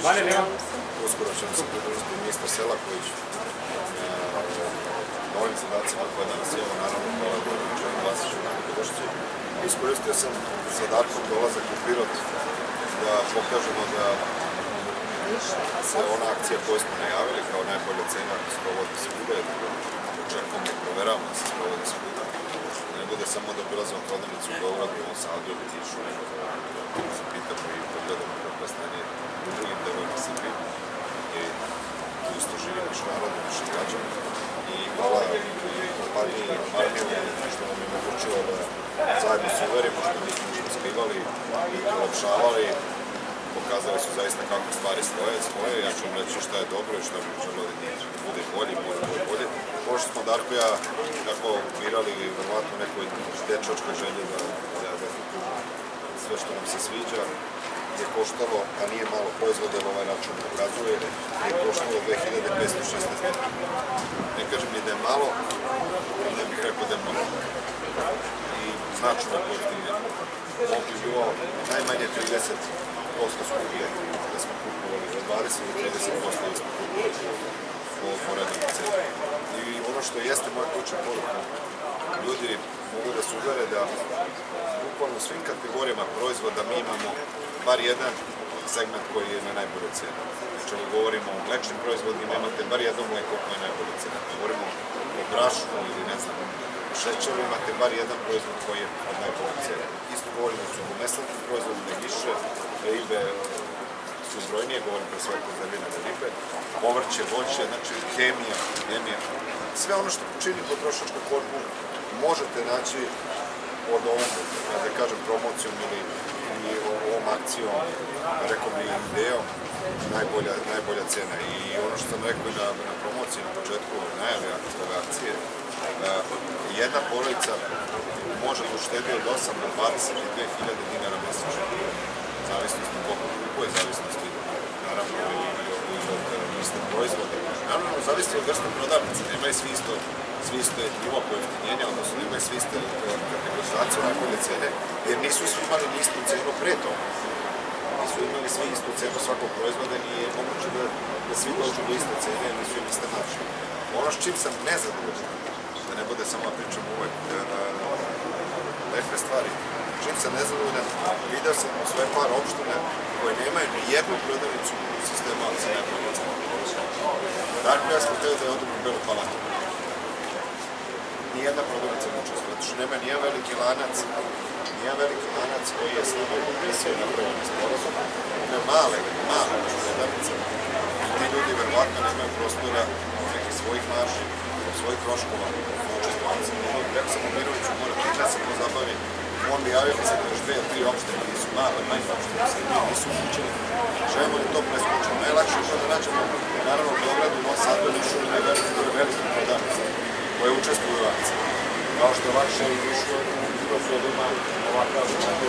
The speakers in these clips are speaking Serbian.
Uskoro će nam se pridružiti ministar Selaković novim zadacima koje danas imamo, naravno hvala Goranu Vasiću na podršci. Iskoristio sam sa Darkom dolazak u Pirot da pokažemo da se ona akcija koju smo najavili kao najbolja cena sprovodi svuda, očekujemo i proveravamo da se sprovodi svuda. Ne bude samo da obilazimo prodavnicu u Beogradu, u Sadu ili Nišu, nego da se pitamo i pogledamo kako je stanje u drugim delovima Srbije. I tu isto živi naš narod, naši građani. I hvala kompaniji Marmio što nam je omogućilo da zajedno se uverimo što nismo ništa skrivali i ulepšavali. Pokazali su zaista kako stvari svoje. Ja ću vam reći šta je dobro i šta bi želeo da bude bolje, bolje. Možda smo Darko i ja tako mirali verovatno nekoj dečačkoj želje da kupimo sve što nam se sviđa. Je koštalo, a nije malo proizvoda, ovaj račun pokazuje, je koštalo 2516 metara. Ne kažem ni da je malo, ne bih rekao da je mnogo. I značajno pojeftinjenje. Ovo bi bilo najmanje 30% skuplje da smo kupovali, od 20 do 30% da smo kupovali po rednom cenu. I ono što jeste moja ključna poruka, ljudi mogu da se uvere da bukvalno u svim kategorijama proizvoda mi imamo bar jedan segment koji je na najbolje cene. Znači, ako govorimo o mlečnim proizvodima, imate bar jedno mleko koje je najbolje cene. Ako govorimo o brašnu ili ne znam, šećeru, imate bar jedan proizvod koji je od najbolje cene. Isto govorimo o suhomesnatim proizvodima i više, ribe su brojnije, govorim pre sve konzervirane ribe, povrće, voće, znači hemija. Sve ono što čini potrošačku korpu možete naći od ovom, da kažem, promocijom ili ovom akcijom, rekao bi idejom, najbolja cena. I ono što sam rekao na promociji na početku najave ove akcije, jedna porodica može da uštedi od 8 do 22.000 dinara mesečno. Zavisnosti koliko kupuje, zavisnosti naravno i od vrste proizvoda. Naravno, zavisno od vrste prodavnice. Nemaju svi isto nivo pojeftinjenja, odnosno nemaju svi iste kategorizacije najbolje cene, jer nisu svi imali ni istu cenu pre toga. Nisu imali svi istu cenu svakog proizvoda i nije moguće da svi dođu do iste cene, jer nisu im iste marže. Ono s čim sam nezadovoljan, da ne bude samo pričam uvek lepe stvari, čim sam nezadovoljan, video sam u sve par opštine koje nemaju ni jednu prodavnicu u sistemu akcije najbolje cene. Darko ja smo hteli da je odem u Belu Palanku. Nijedna prodavnica ne učestvuje, zato što nema nijedan veliki lanac koji je s nama potpisao i napravio na sporazum. Ima male prodavnice. Ti ljudi verovatno nemaju prostora nekih svojih marži, svojih troškova učestvovanja. Rekao sam Miroviću, mora da se pozabavi. On bi javio mi se da još 2 ili 3 opštine, nisu male, manje opštine, nisu uključene. Želimo li to preskočiti? Najlakše je to da nađemo, naravno, u Beogradu, Novom Sadu, Nišu ili velike prodavnice koje učestvuju u akciji. Kao što je lakše i Nišu, da ima ovakav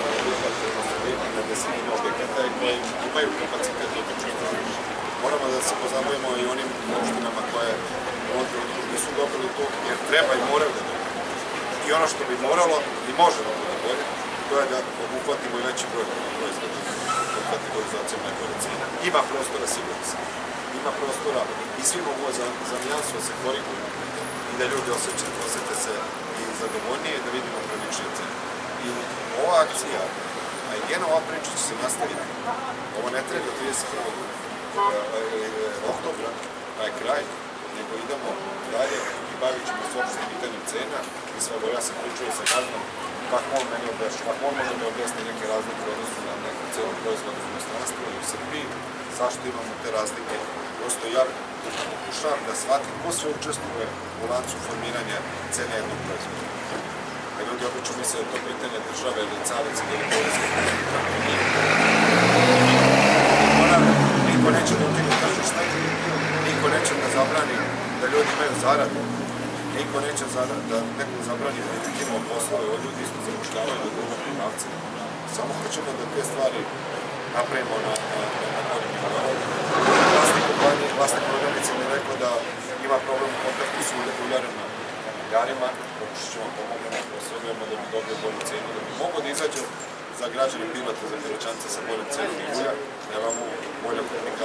na desetine objekata i koji imaju kapacitet da učestvuju. Moramo da se pozabavimo i onim opštinama koje nisu dobili to, jer treba i moraju da dobiju. I ono što bi moralo i može da bude bolje, to je da obuhvatimo i veći broj proizvoda od kategorizacijom najbolje cena. Ima prostora, sigurno sam. Ima prostora i svi mogu za nijansu da se koriguju i da ljudi osjete se i zadovoljnije i da vidimo pravičnije cene. I ova akcija, a i jedna ova priča će se nastaviti. Ovo ne treba do 31. oktobra, taj kraj, nego idemo dalje i bavit ćemo se uopšte pitanjem cena. I svego, ja sam pričao sa gazdom kako on meni objašnja, kako on može da objasni neke razlike u odnosu na neku cenu proizvoda u inostranstvu i u Srbiji, zašto imamo te razlike. Prosto ja pokušavam da shvatim ko sve učestvuje u lancu formiranja cene jednog proizvoda. A ljudi obično misle da je to pitanje države ili carice ili poreske. Niko neće da ukine tržište, niko neće da zabrani da ljudi imaju zaradu, niko neće da nekom zabrani da ukinemo poslove, ovo ljudi isto zapošljavaju na drugom primavci. Samo hoćemo da te stvari napravimo na boljem nivou. Vlasnik prodavnice mi je rekao da ima problem u kontaktu s uljarima, pokušat ćemo pomognemo, posredujemo da bi dobio bolju cenu, da bi mogo da izađe za građane Pirota, za Piroćance sa boljom cenom i ulja, da imamo bolja komunikacija.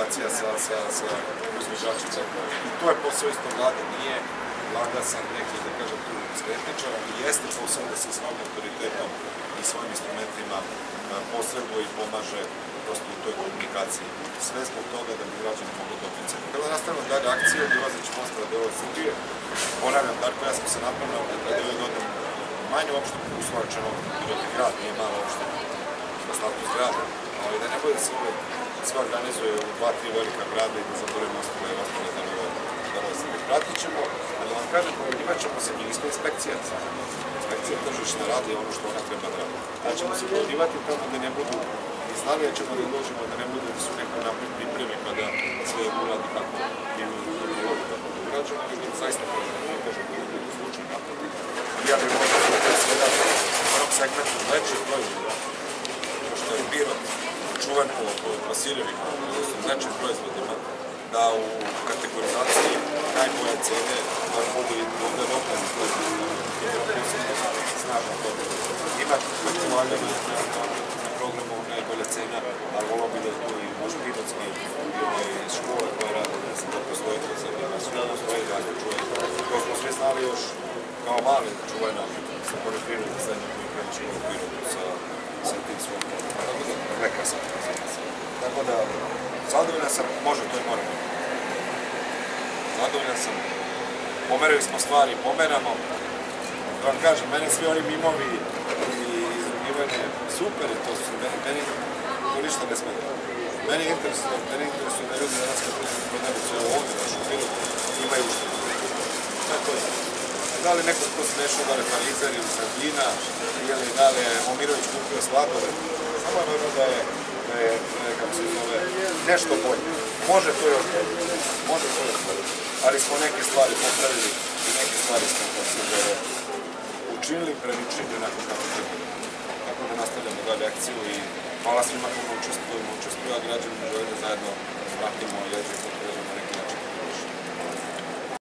komunikacija sa proizvođačima. I to je posao isto vlade, nije vlada sam neki, da kažem, tu skretničar, ali jeste posao da se svojim autoritetom i svojim instrumentima posreduje i pomaže prosto u toj komunikaciji. Sve zbog toga da bi građani mogli doticati. Kada nastavimo dalje akcije, odilazeć most radova Srbije, ponavljam, Darko, ja sam se napravljao da je dodam manju opštinu, uslovečeno, Pirotski grad nije mala opština, na status grada, ali da ne bude da se uvek sve organizuje u 2-3 velika grada i da zaboravimo ostale delove Srbije. Pratit ćemo, ali vam kažem, pojavljivat ćemo se, mi nismo inspekcija. Inspekcija tržišna radi ono što ona treba da radi. Da ćemo se pojavljivati tamo da ne budu znali, da ćemo da dođemo, da ne bude da su neko napred pripremi pa da sve uradi kako je urađeno, ali da zaista ne kažem da je u slučaju naprotiv. Ja bih možda da svega onog segmentu većih proizvoda, što je Pirot čuvan po Vasiljeviku, odnosno većim proizvodima, da u kategorizaciji najbolje cene da budu i ovde lokalni proizvodi, jer je posebno snažno toga. Imate aktualjama na programu najbolja cena, ali volao bi da tu i možda Pirotski iz škole koje rade, da se da postoji to za njima, sve postoji dalje čuje. To smo svi znali još kao mali čuvena sa poljoprivrednih srednjih koji kreći u Pirotu sa tim svom. Tako da, prekrasan. Tako da, zadovoljan sam, može to i moramo. Zadovoljan sam, pomerali smo stvari, pomeramo. Da vam kažem, mene svi oni mimovi i izrugivanje, super je to, meni to ništa ne smeta. Meni interesuje da ljudi danas kad prodaju sve ovdje, našu Pirotu, imaju uštinu. Sve to je. Da li neko to smešao, da li je Parizer ili Sardina, ili da li je Momirović kupio sladove, samo je dobro da je, kako se zove, nešto bolje. Može to još bolje, ali smo neke stvari popravili i neke stvari smo, kako se zove, učinili i preličili onako kako treba. Tako da nastavljamo dalje akciju i hvala svima kako učestvuju, a građanima želim da zajedno vratimo jezik, da kažemo na neki način.